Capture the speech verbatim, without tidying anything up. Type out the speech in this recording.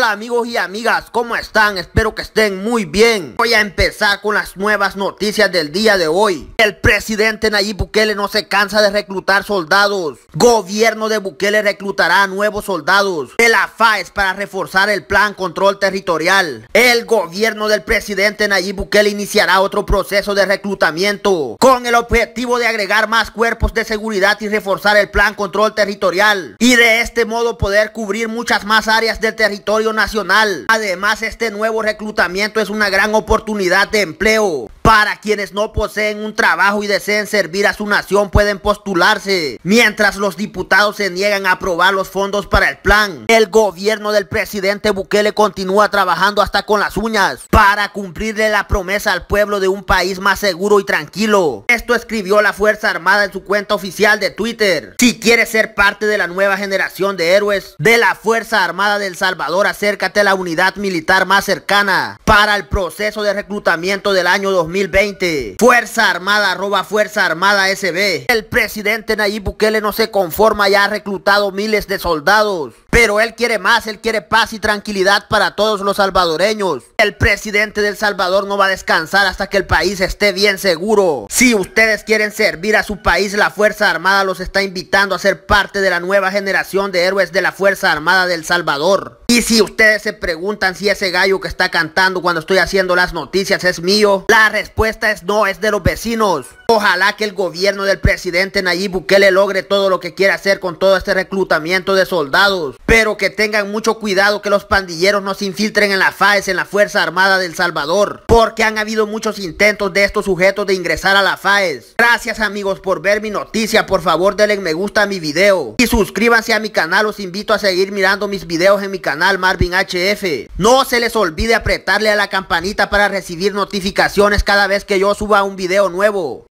Hola amigos y amigas, ¿cómo están? Espero que estén muy bien. Voy a empezar con las nuevas noticias del día de hoy. El presidente Nayib Bukele no se cansa de reclutar soldados. Gobierno de Bukele reclutará nuevos soldados de la FAES para reforzar el plan control territorial. El gobierno del presidente Nayib Bukele iniciará otro proceso de reclutamiento con el objetivo de agregar más cuerpos de seguridad y reforzar el plan control territorial, y de este modo poder cubrir muchas más áreas del territorio nacional. Además, este nuevo reclutamiento es una gran oportunidad de empleo. Para quienes no poseen un trabajo y deseen servir a su nación, pueden postularse, mientras los diputados se niegan a aprobar los fondos para el plan. El gobierno del presidente Bukele continúa trabajando hasta con las uñas para cumplirle la promesa al pueblo de un país más seguro y tranquilo. Esto escribió la Fuerza Armada en su cuenta oficial de Twitter. Si quieres ser parte de la nueva generación de héroes de la Fuerza Armada de El Salvador, acércate a la unidad militar más cercana para el proceso de reclutamiento del año dos mil veinte. Fuerza Armada, arroba Fuerza Armada S B. El presidente Nayib Bukele no se conforma, ya ha reclutado miles de soldados, pero él quiere más, él quiere paz y tranquilidad para todos los salvadoreños. El presidente de El Salvador no va a descansar hasta que el país esté bien seguro. Si ustedes quieren servir a su país, la Fuerza Armada los está invitando a ser parte de la nueva generación de héroes de la Fuerza Armada de El Salvador. Y si ustedes se preguntan si ese gallo que está cantando cuando estoy haciendo las noticias es mío, la respuesta es no, es de los vecinos. Ojalá que el gobierno del presidente Nayib Bukele logre todo lo que quiere hacer con todo este reclutamiento de soldados, pero que tengan mucho cuidado que los pandilleros no se infiltren en la FAES, en la Fuerza Armada de El Salvador, porque han habido muchos intentos de estos sujetos de ingresar a la FAES. Gracias amigos por ver mi noticia. Por favor denle me gusta a mi video y suscríbanse a mi canal. Los invito a seguir mirando mis videos en mi canal Marvin H F. No se les olvide apretarle a la campanita para recibir notificaciones cada vez que yo suba un video nuevo.